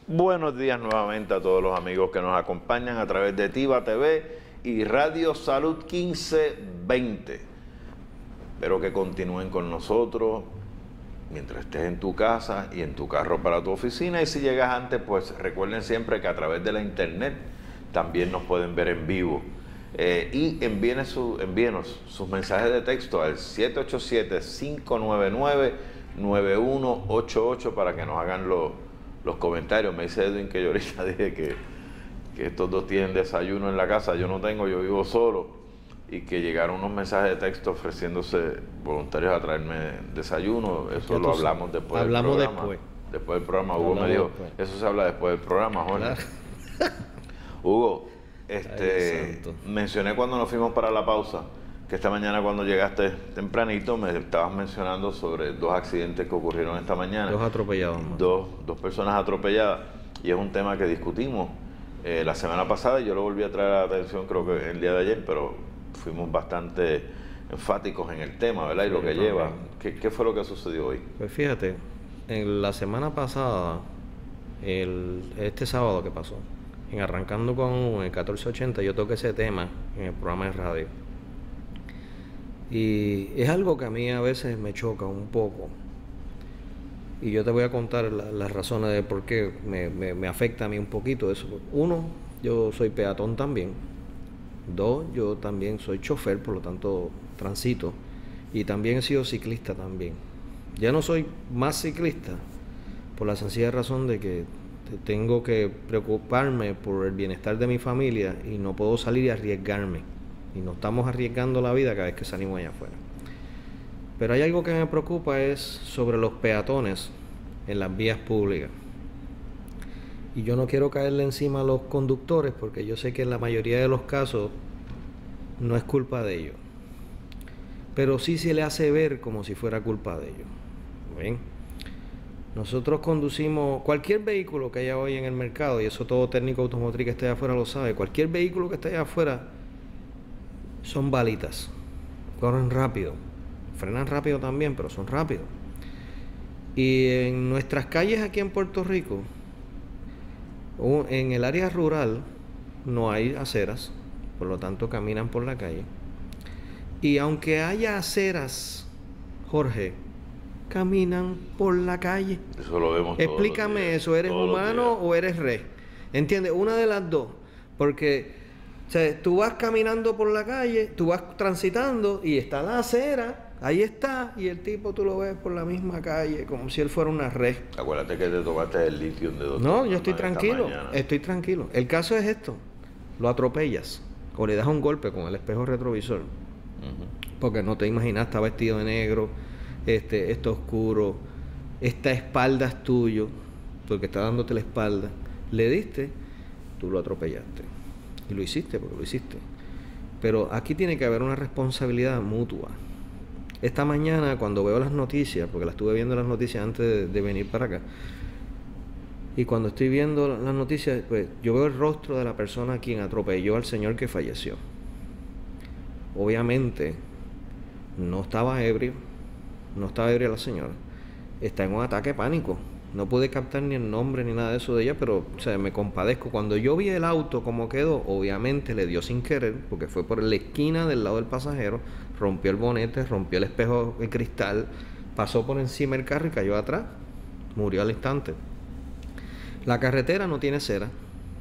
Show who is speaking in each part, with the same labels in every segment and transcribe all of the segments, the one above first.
Speaker 1: Buenos días nuevamente a todos los amigos que nos acompañan a través de Tiva TV y Radio Salud 1520. Espero que continúen con nosotros mientras estés en tu casa y en tu carro para tu oficina. Y si llegas antes, pues recuerden siempre que a través de la internet también nos pueden ver en vivo. Y envíenos sus mensajes de texto al 787-599-9188 para que nos hagan los comentarios. Me dice Edwin que yo ahorita dije que estos dos tienen desayuno en la casa. Yo no tengo, yo vivo solo. Y que llegaron unos mensajes de texto ofreciéndose voluntarios a traerme desayuno. Eso lo hablamos después del programa. Después del programa. Hugo me dijo, eso se habla después del programa, Jorge. Claro. Hugo, mencioné cuando nos fuimos para la pausa que esta mañana cuando llegaste tempranito me estabas mencionando sobre dos accidentes que ocurrieron esta mañana.
Speaker 2: Dos atropellados.
Speaker 1: Dos personas atropelladas, y es un tema que discutimos la semana pasada y yo lo volví a traer a la atención creo que el día de ayer, pero fuimos bastante enfáticos en el tema, ¿verdad? Y lo que lleva. ¿Qué fue lo que sucedió hoy?
Speaker 2: Pues fíjate, en la semana pasada, este sábado que pasó, en Arrancando con el 1480, yo toqué ese tema en el programa de radio. Y es algo que a mí a veces me choca un poco. Y yo te voy a contar las razones de por qué me afecta a mí un poquito eso. Uno, yo soy peatón también. Dos, yo también soy chofer, por lo tanto transito. Y también he sido ciclista también. Ya no soy más ciclista por la sencilla razón de que tengo que preocuparme por el bienestar de mi familia y no puedo salir y arriesgarme. Y nos estamos arriesgando la vida cada vez que salimos allá afuera. Pero hay algo que me preocupa, es sobre los peatones en las vías públicas. Y yo no quiero caerle encima a los conductores porque yo sé que en la mayoría de los casos no es culpa de ellos. Pero sí se le hace ver como si fuera culpa de ellos. ¿Ven? Nosotros conducimos cualquier vehículo que haya hoy en el mercado, y eso todo técnico automotriz que esté allá afuera lo sabe. Cualquier vehículo que esté allá afuera son balitas, corren rápido, frenan rápido también, pero son rápidos. Y en nuestras calles aquí en Puerto Rico, en el área rural, no hay aceras, por lo tanto caminan por la calle. Y aunque haya aceras, Jorge, caminan por la calle.
Speaker 1: Eso lo vemos.
Speaker 2: Explícame eso, ¿eres humano o eres res? ¿Entiendes? Una de las dos, porque o sea, tú vas caminando por la calle, tú vas transitando y está la acera, ahí está, y el tipo tú lo ves por la misma calle, como si él fuera una red.
Speaker 1: Acuérdate que te tomaste el litio de dos.
Speaker 2: No, yo estoy tranquilo, El caso es esto, lo atropellas o le das un golpe con el espejo retrovisor, porque no te imaginas, está vestido de negro, está oscuro, esta espalda es tuyo, porque está dándote la espalda, le diste, tú lo atropellaste. Y lo hiciste porque lo hiciste. Pero aquí tiene que haber una responsabilidad mutua. Esta mañana cuando veo las noticias, porque las estuve viendo las noticias antes de venir para acá, y cuando estoy viendo las noticias, pues yo veo el rostro de la persona a quien atropelló al señor que falleció. Obviamente no estaba ebrio, no estaba ebria la señora, está en un ataque de pánico. No pude captar ni el nombre ni nada de eso de ella, pero o sea, me compadezco. Cuando yo vi el auto como quedó, obviamente le dio sin querer, porque fue por la esquina del lado del pasajero, rompió el bonete, rompió el espejo de cristal, pasó por encima del carro y cayó atrás. Murió al instante. La carretera no tiene cera,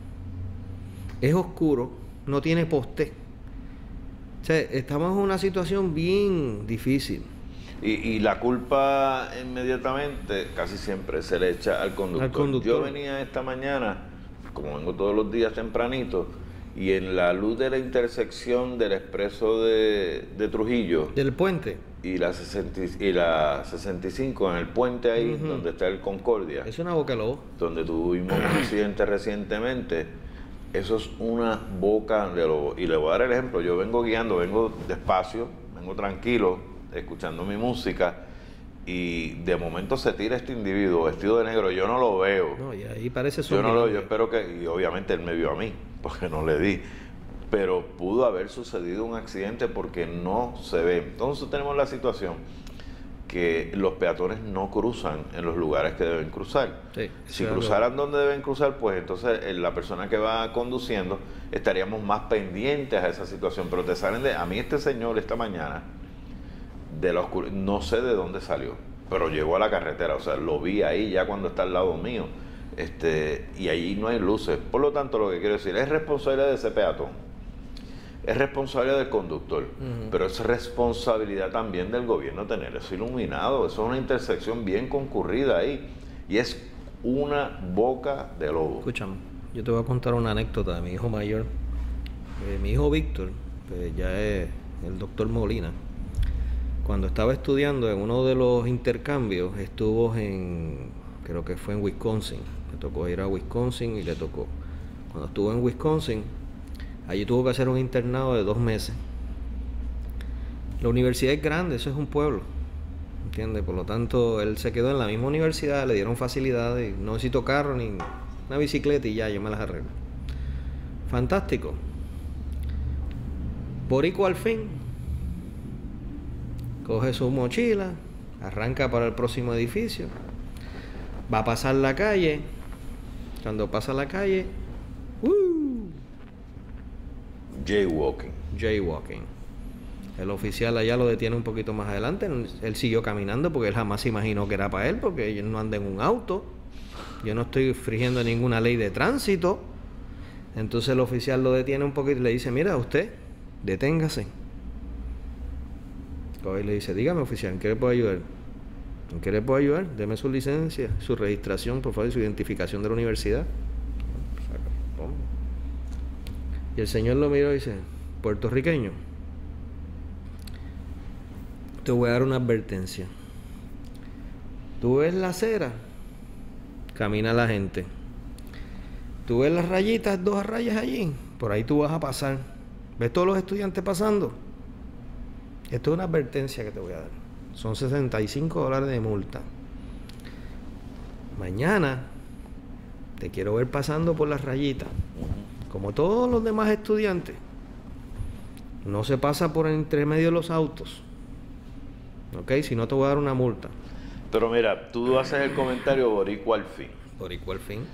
Speaker 2: es oscuro, no tiene poste. O sea, estamos en una situación bien difícil.
Speaker 1: Y la culpa inmediatamente, casi siempre, se le echa al conductor. Yo venía esta mañana, como vengo todos los días tempranito, y en la luz de la intersección del expreso de Trujillo...
Speaker 2: ¿Del puente?
Speaker 1: Y la 65, en el puente ahí, donde está el Concordia.
Speaker 2: Es una boca de lobo.
Speaker 1: Donde tuvimos un accidente recientemente. Eso es una boca de lobo. Y le voy a dar el ejemplo. Yo vengo guiando, vengo despacio, vengo tranquilo, escuchando mi música, y de momento se tira este individuo vestido de negro. Yo no lo veo.
Speaker 2: No, y ahí parece
Speaker 1: yo no lo veo. Yo espero que, y obviamente él me vio a mí, porque no le di. Pero pudo haber sucedido un accidente porque no se ve. Entonces tenemos la situación que porque los peatones no cruzan en los lugares que deben cruzar.
Speaker 2: Sí,
Speaker 1: Si cruzaran donde deben cruzar, pues entonces la persona que va conduciendo estaríamos más pendientes a esa situación. Pero te salen de... A mí este señor esta mañana, de la no sé de dónde salió, pero llegó a la carretera, o sea, lo vi ahí ya cuando está al lado mío, y ahí no hay luces. Por lo tanto, lo que quiero decir, es responsabilidad de ese peatón. Es responsabilidad del conductor, pero es responsabilidad también del gobierno tener eso iluminado. Eso es una intersección bien concurrida ahí y es una boca de lobo.
Speaker 2: Escúchame, yo te voy a contar una anécdota de mi hijo mayor. Mi hijo Víctor, pues ya es el doctor Molina. Cuando estaba estudiando en uno de los intercambios, estuvo creo que fue en Wisconsin. Le tocó ir a Wisconsin y le tocó. Cuando estuvo en Wisconsin, allí tuvo que hacer un internado de 2 meses. La universidad es grande, eso es un pueblo, ¿entiendes? Por lo tanto, él se quedó en la misma universidad, le dieron facilidades, no necesito carro ni una bicicleta y ya, yo me las arreglo. Fantástico. Borico al fin coge su mochila, arranca para el próximo edificio, va a pasar la calle. Cuando pasa la calle, jaywalking. El oficial allá lo detiene un poquito más adelante. Él siguió caminando porque él jamás se imaginó que era para él, porque él no anda en un auto. Yo no estoy infringiendo ninguna ley de tránsito. Entonces el oficial lo detiene un poquito y le dice: mira, usted, deténgase. Y le dice: dígame, oficial, ¿en qué le puedo ayudar? ¿En qué le puedo ayudar? Deme su licencia, su registración, por favor, y su identificación de la universidad. Y el señor lo miró y dice: puertorriqueño, te voy a dar una advertencia. Tú ves la acera, camina la gente. Tú ves las rayitas, 2 rayas allí, por ahí tú vas a pasar. ¿Ves todos los estudiantes pasando? Esto es una advertencia que te voy a dar. Son $65 de multa. Mañana te quiero ver pasando por las rayitas. Como todos los demás estudiantes, no se pasa por entre medio de los autos. ¿Ok? Si no, te voy a dar una multa.
Speaker 1: Pero mira, tú haces el comentario boricua al fin.
Speaker 2: Boricua al fin.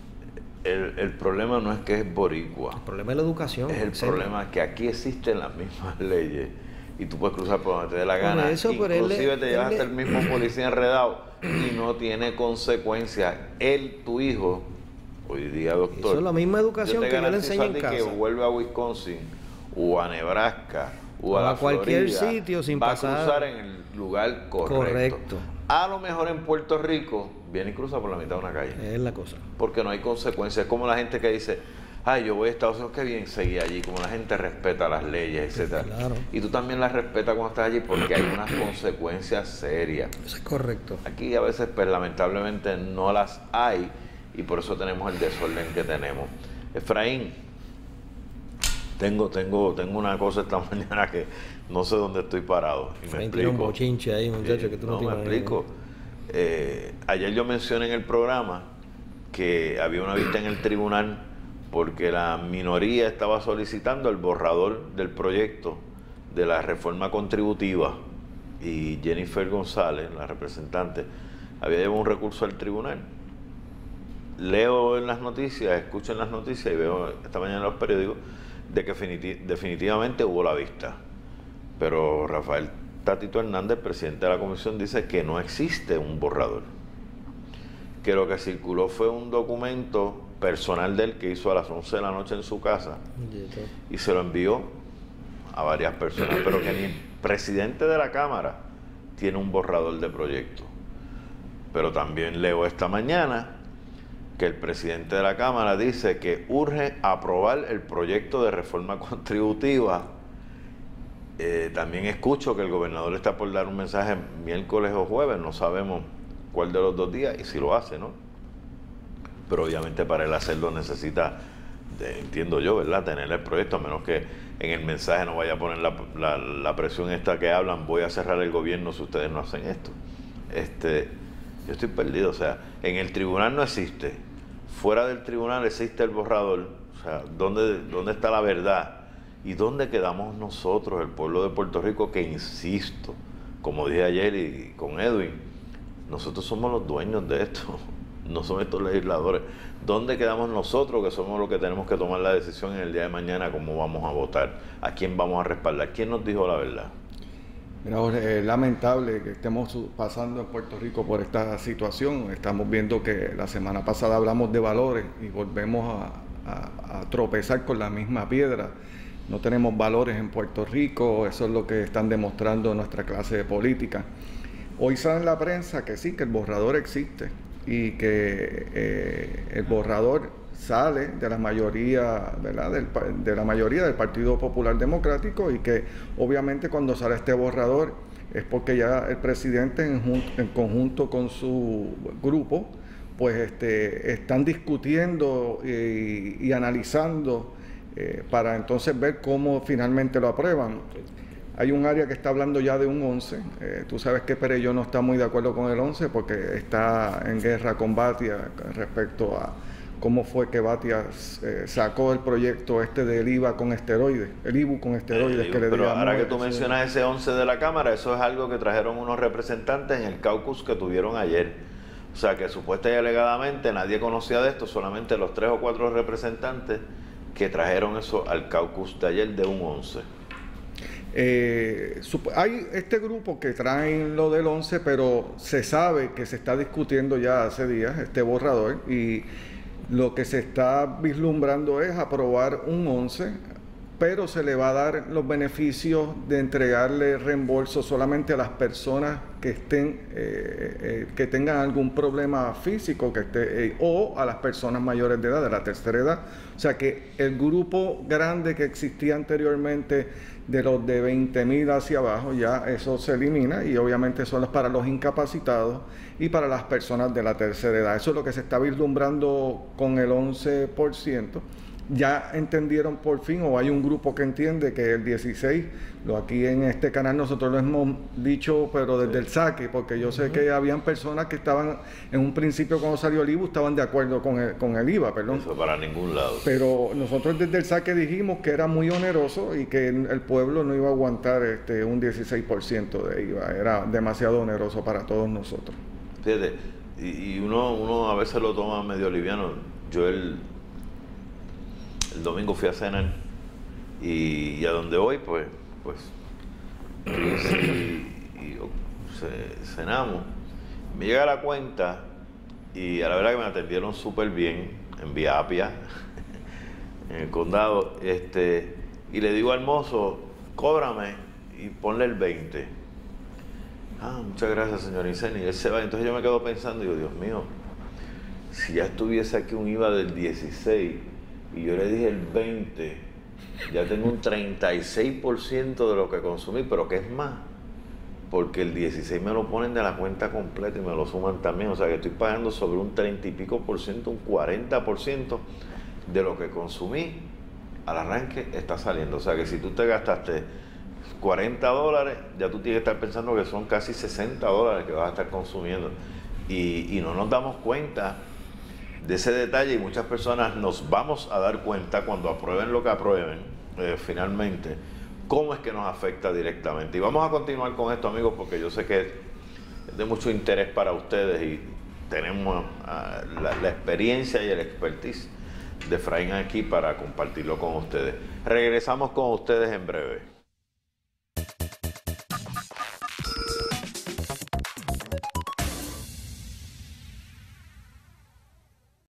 Speaker 1: El problema no es que es boricua.
Speaker 2: El problema es la educación.
Speaker 1: Es el problema que aquí existen las mismas leyes y tú puedes cruzar por donde te dé la gana.
Speaker 2: Eso,
Speaker 1: inclusive te llevas hasta el mismo policía enredado y no tiene consecuencias. Tu hijo... Hoy día, doctor,
Speaker 2: eso es la misma educación que yo le enseño en casa.
Speaker 1: Que vuelve a Wisconsin o a Nebraska o a
Speaker 2: cualquier
Speaker 1: Florida,
Speaker 2: sitio sin
Speaker 1: va
Speaker 2: pasar.
Speaker 1: a cruzar en el lugar correcto. A lo mejor en Puerto Rico viene y cruza por la mitad de una calle.
Speaker 2: Es la cosa.
Speaker 1: Porque no hay consecuencias. Es como la gente que dice: ay, yo voy a Estados Unidos, qué bien seguir allí. Como la gente respeta las leyes, etcétera.
Speaker 2: Claro.
Speaker 1: Y tú también las respetas cuando estás allí porque hay unas consecuencias serias.
Speaker 2: Eso es correcto.
Speaker 1: Aquí a veces, pues, lamentablemente no las hay. Y por eso tenemos el desorden que tenemos. Efraín, tengo una cosa esta mañana que no sé dónde estoy parado. Y
Speaker 2: Efraín tiene un bochinche ahí, muchacho, que tú no te imaginas.
Speaker 1: me explico. Ayer yo mencioné en el programa que había una vista en el tribunal porque la minoría estaba solicitando el borrador del proyecto de la reforma contributiva y Jennifer González, la representante, había llevado un recurso al tribunal. Leo en las noticias, escucho en las noticias y veo esta mañana en los periódicos de que definitivamente hubo la vista. Pero Rafael Tatito Hernández, presidente de la comisión, dice que no existe un borrador. Que lo que circuló fue un documento personal de él que hizo a las 11 de la noche en su casa y se lo envió a varias personas, pero que ni el presidente de la Cámara tiene un borrador de proyecto. Pero también leo esta mañana que el presidente de la Cámara dice que urge aprobar el proyecto de reforma contributiva. También escucho que el gobernador está por dar un mensaje miércoles o jueves, no sabemos cuál de los 2 días y si lo hace, ¿no? Pero obviamente para él hacerlo necesita, entiendo yo, ¿verdad?, tener el proyecto, a menos que en el mensaje no vaya a poner la presión esta que hablan: voy a cerrar el gobierno si ustedes no hacen esto. Yo estoy perdido, o sea, en el tribunal no existe, fuera del tribunal existe el borrador, o sea, ¿dónde está la verdad? ¿Y dónde quedamos nosotros, el pueblo de Puerto Rico, que, insisto, como dije ayer y con Edwin, nosotros somos los dueños de esto, no son estos legisladores. ¿Dónde quedamos nosotros, que somos los que tenemos que tomar la decisión en el día de mañana, cómo vamos a votar, a quién vamos a respaldar? ¿Quién nos dijo la verdad?
Speaker 3: Mira, Jorge, es lamentable que estemos pasando en Puerto Rico por esta situación. Estamos viendo que la semana pasada hablamos de valores y volvemos a tropezar con la misma piedra. No tenemos valores en Puerto Rico, eso es lo que están demostrando nuestra clase de política. Hoy sale en la prensa que sí, que el borrador existe y que el borrador sale de la mayoría, ¿verdad?, de la mayoría del Partido Popular Democrático, y que obviamente cuando sale este borrador es porque ya el presidente en conjunto con su grupo pues están discutiendo y analizando para entonces ver cómo finalmente lo aprueban. Hay un área que está hablando ya de un 11. Tú sabes que Perelló no está muy de acuerdo con el 11 porque está en guerra con Batia respecto a cómo fue que Batia sacó el proyecto del IVA con esteroides, el IBU con esteroides que le
Speaker 1: Pero
Speaker 3: digamos.
Speaker 1: ahora que tú mencionas ese 11 de la Cámara, eso es algo que trajeron unos representantes en el caucus que tuvieron ayer. O sea que supuesta y alegadamente nadie conocía de esto, solamente los 3 o 4 representantes que trajeron eso al caucus de ayer de un 11.
Speaker 3: Hay este grupo que traen lo del 11, pero se sabe que se está discutiendo ya hace días este borrador, y lo que se está vislumbrando es aprobar un 11, pero se le va a dar los beneficios de entregarle reembolso solamente a las personas que estén que tengan algún problema físico o a las personas mayores de edad, de la tercera edad. O sea que el grupo grande que existía anteriormente de los de 20,000 hacia abajo, ya eso se elimina, y obviamente son para los incapacitados y para las personas de la tercera edad. Eso es lo que se está vislumbrando con el 11%. Ya entendieron por fin, o hay un grupo que entiende que el 16, aquí en este canal nosotros lo hemos dicho, pero desde el saque, porque yo sé que habían personas que estaban, en un principio cuando salió el IVA, estaban de acuerdo con el IVA, perdón.
Speaker 1: Eso para ningún lado.
Speaker 3: Pero nosotros desde el saque dijimos que era muy oneroso y que el pueblo no iba a aguantar un 16% de IVA, era demasiado oneroso para todos nosotros.
Speaker 1: Fíjate, y uno a veces lo toma medio liviano. Yo el domingo fui a cenar y a donde voy, pues cenamos. Me llega la cuenta y a la verdad que me atendieron súper bien en Vía Apia, en el condado, y le digo al mozo, cóbrame y ponle el 20. Ah, muchas gracias, señor Iseni. Y él se va. Entonces yo me quedo pensando, digo, Dios mío, si ya estuviese aquí un IVA del 16 y yo le dije el 20, ya tengo un 36% de lo que consumí, pero ¿qué es más? Porque el 16 me lo ponen de la cuenta completa y me lo suman también, o sea que estoy pagando sobre un 30 y pico por ciento, un 40% de lo que consumí al arranque está saliendo. O sea que si tú te gastaste $40, ya tú tienes que estar pensando que son casi $60 que vas a estar consumiendo, y no nos damos cuenta de ese detalle, y muchas personas nos vamos a dar cuenta cuando aprueben lo que aprueben finalmente, cómo es que nos afecta directamente. Y vamos a continuar con esto, amigos, porque yo sé que es de mucho interés para ustedes y tenemos la experiencia y el expertise de Efraín aquí para compartirlo con ustedes. Regresamos con ustedes en breve.